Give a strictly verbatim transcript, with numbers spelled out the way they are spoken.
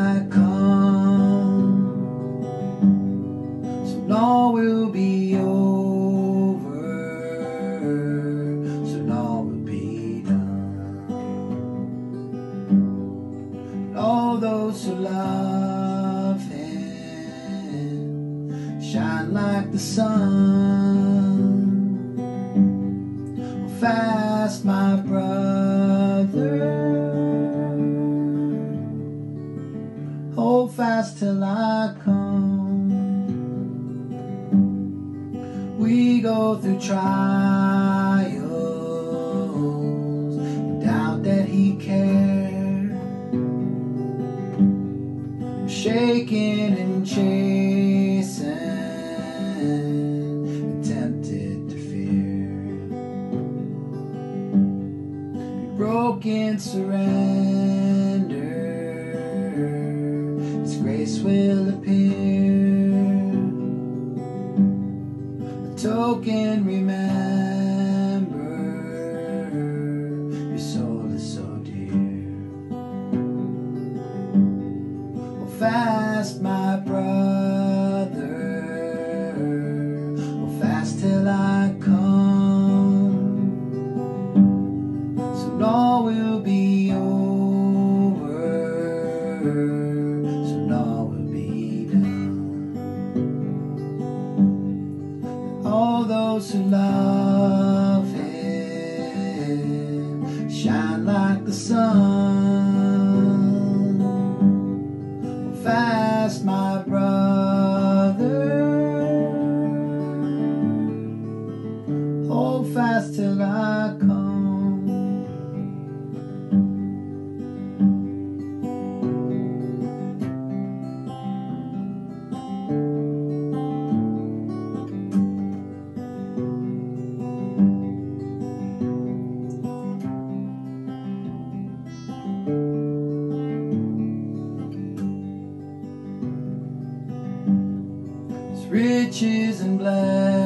I come, soon all will be over, soon all will be done. All those who love Him shine like the sun. Hold fast, my brother, hold fast till I come. We go through trials and doubt that He cares, shaken and chastened and tempted to fear. Be broken, surrender, His grace will appear. A token, remember, your soul is so dear. Hold fast, my brother, hold fast till I come. Soon all will be over, soon all will be done. All those who love Him shine like the sun. Hold fast, my brother, hold fast till I come. Riches and blessings